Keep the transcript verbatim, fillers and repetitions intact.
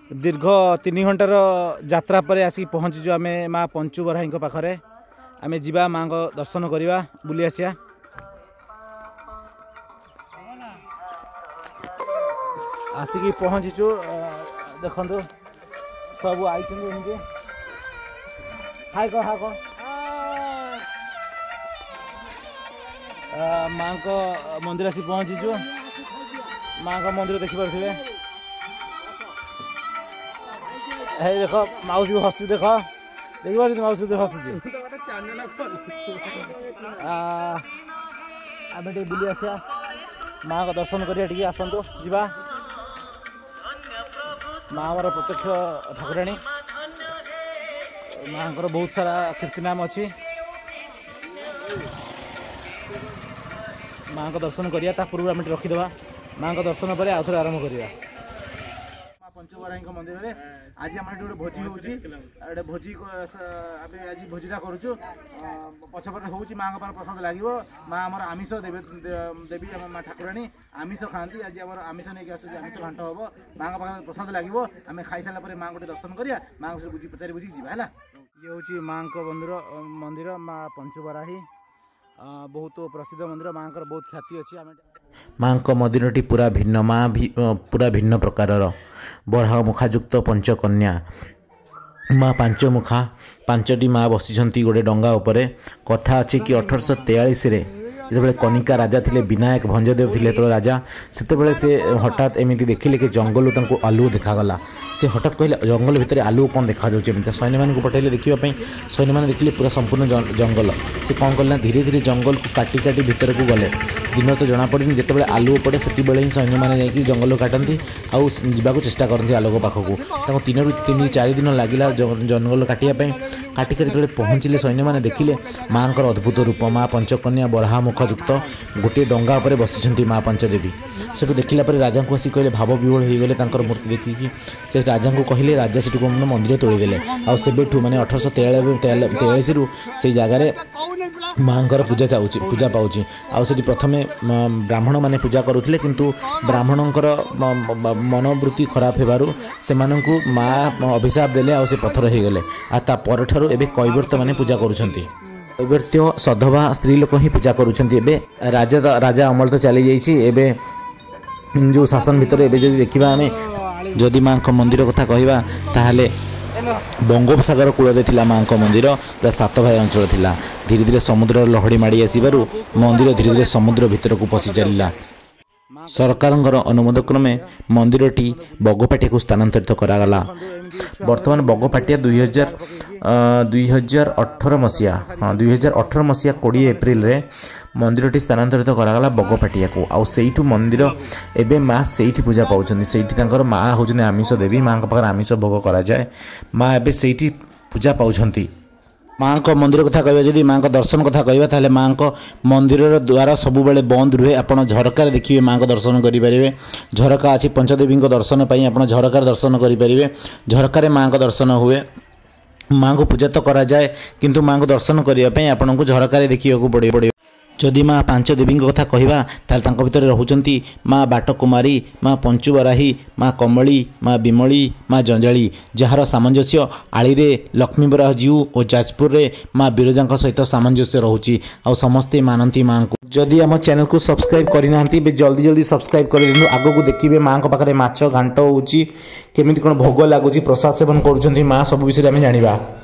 दीर्घ तीन घंटार यात्रा पर आसिक पहुँचीचु आम माँ पंचु बराही पाखे आम जा माँ को दर्शन करवा बुली आसिया। आसिक पहुँचीचु देखु सब आई हाय कह हाँ कह माँ को मंदिर आसी पहुँचीचु। माँ का मंदिर देखिपे हे देख माउसी हसु देख देखिए माउसी हसुची आम टे बुली आसिया माँ का दर्शन करिया टी आसतु जा माँ आमर प्रत्यक्ष ठाकुराणी माँ को बहुत सारा कीर्तिनाम अच्छी माँ को दर्शन करिया पूर्व आम रखीदे माँ को दर्शन पर आउ थे आरंभ करिया। पंचु बराही मंदिर में आज आम गोटे भोजी होटे भोजी आज भोजीटा करुचु पछपटे हूँ माँ का प्रसाद लगे माँ आमर आमिष देवी देवी माँ ठाकुराणी आमिष खाती आज आम आमिष नहीं आस आमिष घाट हम माँ का पाखे प्रसाद लगे आम खाई सारा माँ गोटे दर्शन करिया माँ को बुझी पचारि बुझी जा है। ये हूँ माँ को मंदिर मंदिर माँ पंचु बराही बहुत प्रसिद्ध मंदिर माँ का बहुत ख्याति अच्छी। माँ को मंदिरटी पूरा भिन्न माँ भी पूरा भिन्न प्रकारर बराह मुखायुक्त पंचकन्या माँ पांच मुखा पांचटी माँ बसी गोटे डंगा उपरे कथा अच्छी कि अठरश तेयालीस जिते कनिका राजा थे विनायक भंजदेव थे तो राजा से से हठात एमती देखिले कि जंगल आलुओ देखागला से हठात कहले जंगल भितर आलुओ कौन देखा जाए सैन्य मान पठेले देखापी सैन्य मैंने देखिले पूरा संपूर्ण जंगल से कौन कले धीरे धीरे जंगल को काटी काटी भितर को गले दिन तो जना पड़े जिते आलुओ पड़े से ही सैन्य मैंने जा जंगल काटती आउ जावाक चेष्टा करती आलोक पाखक तीन तीन चार दिन लगिला जंगल काटापी काटिक जो पहुँचले सैन्य मैंने देखिले माँ का अद्भुत रूप माँ पंचकन्या बराह मुखयुक्त गोटे डंगा उपर बसी माँ पंचदेवी से देखला राजा को आसी कहले भाव विह्वल हो गले मूर्ति देखिकी से राजा को कहले राजा से मंदिर तोड़देले आबेठू मैंने अठरश तेयालीस रु से जगार माँ पूजा चाहूँ पूजा पाँच आठ प्रथम ब्राह्मण मैंने पूजा करुले किंतु ब्राह्मणकर मनोवृत्ति खराब होबारु से माँ अभिशाप देले आ पथर हो गले आ परठारु एबे कैवर्त मैंने पूजा करुछंती कैवर्त्य सधवा स्त्री लोक ही पूजा करुछंती एबे राजा राजा अमल तो चली जाइछि एबे जो शासन भितर एबे जदि देखिबा आमे जदि माँ को मंदिर कथा कहवा ताहले बंगोपसागर कूल थिला माँ को मंदिर पूरा सात भाई अंचल थिला धीरे धीरे समुद्र लहड़ी माड़ी आसबारु मंदिर धीरे धीरे समुद्र भितर को पशि चलला सरकार अनुमोदन क्रमे मंदिरटी बगपाटिया को स्थानांतरित करागला। बर्तमान बगपाटिया दुई हजार दुई हजार अठर मसीहा हाँ दुई हजार अठर मसीहा कोड़े एप्रिल रे मंदिरटी स्थानांतरित करागला बगपाटिया को आउ सेठू मंदिर एबे माँ सेठी पूजा पाउछन्ती सेठी तांकर माँ होउछन्ती आमिष देवी माँ का पाखर आमिष भोग करा जाए माँ एबे सेठी पूजा पाउछन्ती। माँ को मंदिर कथा कहवा जदि माँ को दर्शन कथा कहवा ताहले माँ को मंदिर द्वारा सबुबले बंद रुहे आपण झरकार देखिए माँ को दर्शन करें झरका अच्छी पंचदेवी दर्शन पर आप झरकार दर्शन करें झरकार माँ को दर्शन हुए माँ को पूजा तो करा जाए किंतु माँ को दर्शन करने आपन को झरकार देखा पड़े पड़े जदि माँ पांच देवी कथा कहवा ताल भितर रहउचंती माँ बाटकुमारी माँ पंचु बराही माँ कमली माँ बिमली माँ जंजाली जार सामंजस्य आली रे लक्ष्मी बराह जीव और जाजपुर रे माँ बिरजा सहित सामंजस्य रोचे आ समस्ते मानती माँ को। जदि आम चैनल को सब्सक्राइब करना जल्दी जल्दी सब्सक्राइब कर आग को देखिए माँ को पाखे माछ घांट होची केमिति कोन भोग लगुच प्रसाद सेवन करुँच माँ सब विषय आम जाना।